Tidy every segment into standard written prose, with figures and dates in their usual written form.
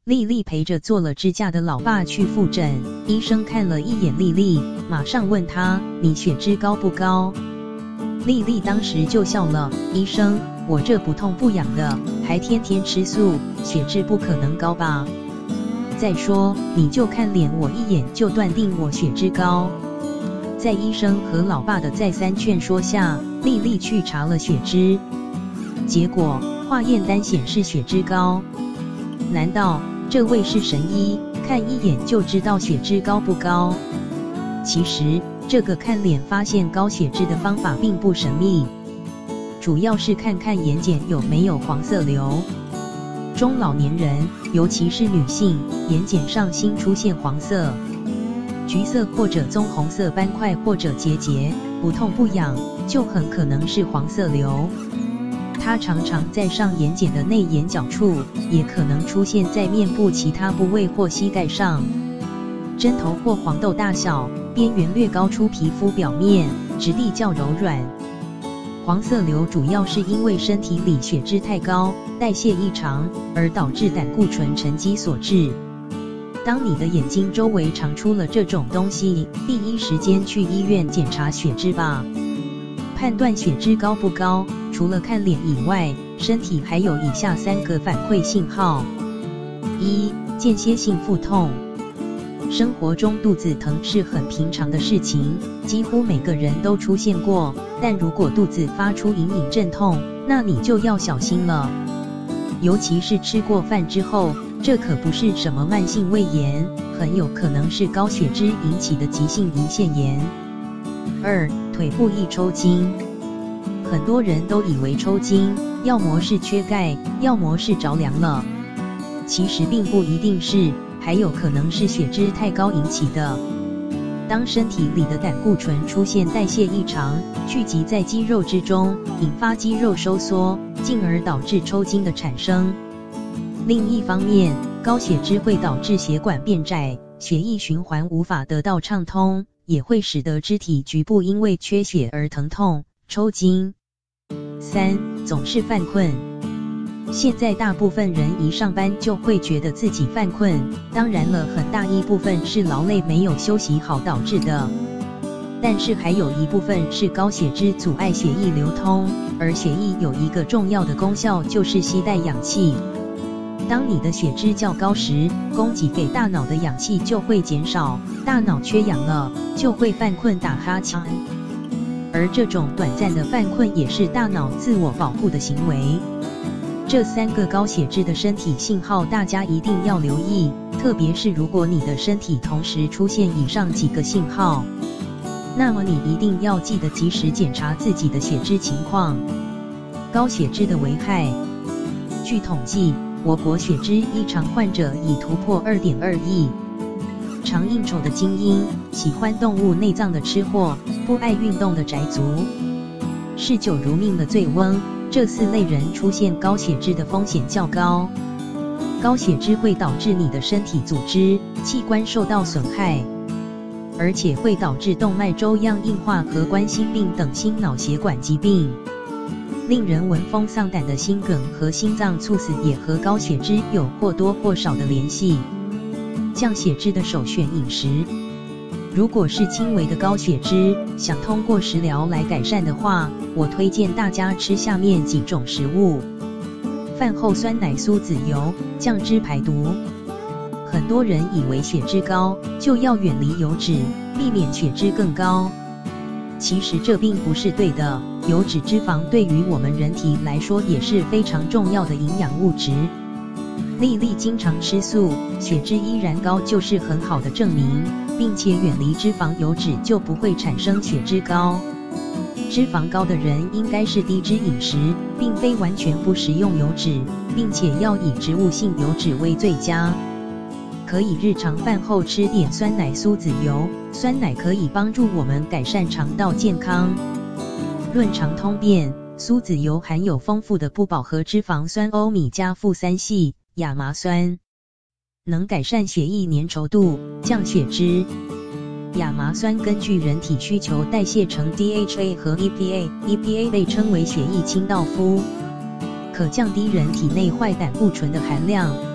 丽丽陪着做了支架的老爸去复诊，医生看了一眼丽丽，马上问她：“你血脂高不高？”丽丽当时就笑了：“医生，我这不痛不痒的，还天天吃素，血脂不可能高吧？再说，你就看脸，我一眼就断定我血脂高。”在医生和老爸的再三劝说下，丽丽去查了血脂，结果化验单显示血脂高。难道这位是神医，看一眼就知道血脂高不高？其实，这个看脸发现高血脂的方法并不神秘，主要是看看眼睑有没有黄色瘤。中老年人，尤其是女性，眼睑上新出现黄色、橘色或者棕红色斑块或者结节，不痛不痒，就很可能是黄色瘤。它常常在上眼睑的内眼角处，也可能出现在面部其他部位或膝盖上。针头或黄豆大小，边缘略高出皮肤表面，质地较柔软。黄色瘤主要是因为身体里血脂太高，代谢异常，而导致胆固醇沉积所致。当你的眼睛周围常出了这种东西，第一时间去医院检查血脂吧。判断血脂高不高，除了看脸以外，身体还有以下3个反馈信号。1. 间歇性腹痛。生活中肚子疼是很平常的事情，几乎每个人都出现过，但如果肚子发出隐隐阵痛，那你就要小心了。尤其是吃过饭之后，这可不是什么慢性胃炎，很有可能是高血脂引起的急性胰腺炎。2. 腿部易抽筋。很多人都以为抽筋，要么是缺钙，要么是着凉了。其实并不一定是，还有可能是血脂太高引起的。当身体里的胆固醇出现代谢异常，聚集在肌肉之中，引发肌肉收缩，进而导致抽筋的产生。另一方面，高血脂会导致血管变窄，血液循环无法得到畅通，也会使得肢体局部因为缺血而疼痛、抽筋。3. 总是犯困。现在大部分人一上班就会觉得自己犯困，当然了，很大一部分是劳累没有休息好导致的，但是还有一部分是高血脂阻碍血液流通，而血液有一个重要的功效就是携带氧气。当你的血脂较高时，供给给大脑的氧气就会减少，大脑缺氧了，就会犯困打哈欠。而这种短暂的犯困也是大脑自我保护的行为。这3个高血脂的身体信号大家一定要留意，特别是如果你的身体同时出现以上几个信号，那么你一定要记得及时检查自己的血脂情况。高血脂的危害。据统计，我国血脂异常患者已突破2.2亿。常应酬的精英，喜欢动物内脏的吃货，不爱运动的宅族，嗜酒如命的醉翁，这4类人出现高血脂的风险较高。高血脂会导致你的身体组织、器官受到损害，而且会导致动脉粥样硬化和冠心病等心脑血管疾病。令人闻风丧胆的心梗和心脏猝死也和高血脂有或多或少的联系。降血脂的首选饮食。如果是轻微的高血脂，想通过食疗来改善的话，我推荐大家吃下面几种食物。饭后酸奶酥籽油，降脂排毒。很多人以为血脂高就要远离油脂，避免血脂更高。其实这并不是对的，油脂脂肪对于我们人体来说也是非常重要的营养物质。丽丽经常吃素，血脂依然高就是很好的证明，并且远离脂肪油脂就不会产生血脂高。脂肪高的人应该是低脂饮食，并非完全不食用油脂，并且要以植物性油脂为最佳。可以日常饭后吃点酸奶酥籽油，酸奶可以帮助我们改善肠道健康。论肠通便，酥籽油含有丰富的不饱和脂肪酸欧米伽负3烯亚麻酸，能改善血液粘稠度，降血脂。亚麻酸根据人体需求代谢成 DHA 和 EPA，EPA 被称为血液清道夫，可降低人体内坏胆固醇的含量，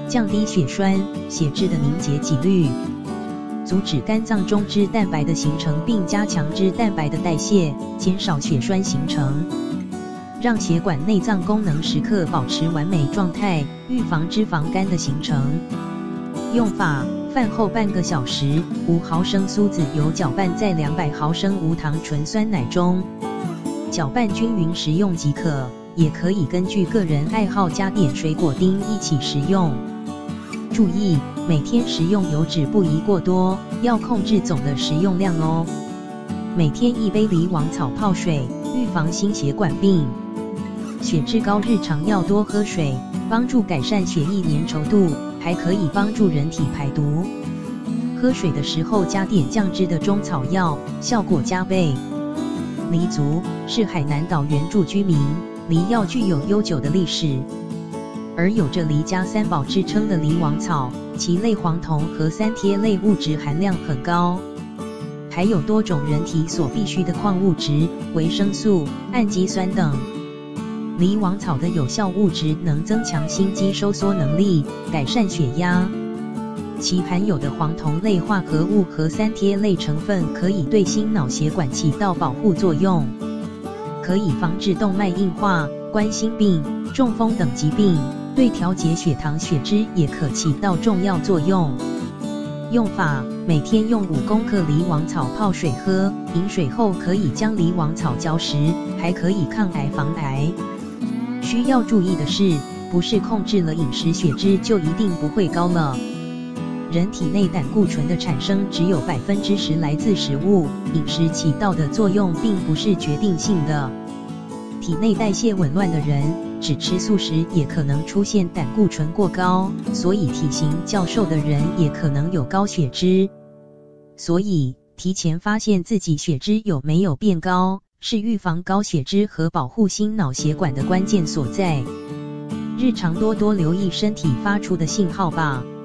降低血栓、血脂的凝结几率，阻止肝脏中脂蛋白的形成，并加强脂蛋白的代谢，减少血栓形成，让血管内脏功能时刻保持完美状态，预防脂肪肝的形成。用法：饭后半个小时，5毫升苏子油搅拌在200毫升无糖纯酸奶中，搅拌均匀食用即可，也可以根据个人爱好加点水果丁一起食用。注意，每天食用油脂不宜过多，要控制总的食用量哦。每天1杯梨王草泡水，预防心血管病。血脂高日常要多喝水，帮助改善血液粘稠度，还可以帮助人体排毒。喝水的时候加点降脂的中草药，效果加倍。黎族是海南岛原住居民，黎药具有悠久的历史，而有着黎家三宝之称的梨王草，其类黄酮和三萜类物质含量很高，还有多种人体所必需的矿物质、维生素、氨基酸等。梨王草的有效物质能增强心肌收缩能力，改善血压。其含有的黄酮类化合物和三萜类成分可以对心脑血管起到保护作用，可以防治动脉硬化、冠心病、中风等疾病，对调节血糖血脂也可起到重要作用。用法：每天用5公克梨王草泡水喝，饮水后可以将梨王草嚼食，还可以抗癌防癌。需要注意的是，不是控制了饮食血脂就一定不会高了。人体内胆固醇的产生只有10%来自食物，饮食起到的作用并不是决定性的。体内代谢紊乱的人，只吃素食也可能出现胆固醇过高，所以体型较瘦的人也可能有高血脂。所以，提前发现自己血脂有没有变高，是预防高血脂和保护心脑血管的关键所在。日常多多留意身体发出的信号吧。